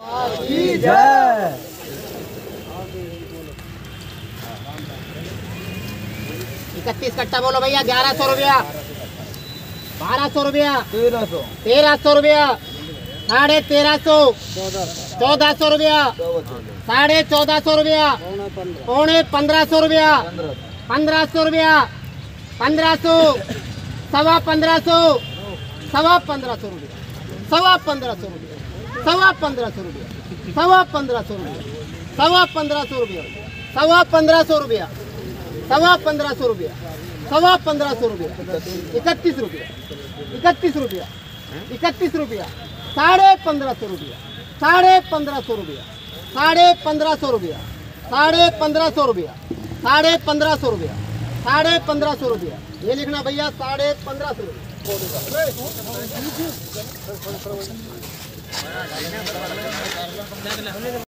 की जय। 31 कट्टा बोलो भैया। 1100 रुपया, 1200 रुपया, 1300 रुपया, 1350, 1400 रुपया, 1450 रुपया, 1500 रुपया, 1500 रुपया, 1500, 1550, 1550 रुपया, 1550 रुपया, 1550 रुपया, 1550 रुपया, 1550 रुपया, 1550 रुपया, 1550 रुपया, 1550 रुपया, 31 रुपया, 31 रुपया, 31 रुपया, 1550 रुपया, 1550 रुपया, 1550 रुपया, 1550 रुपया, 1550 रुपया, 1550 रुपया। ये लिखना भैया 1550 रुपया।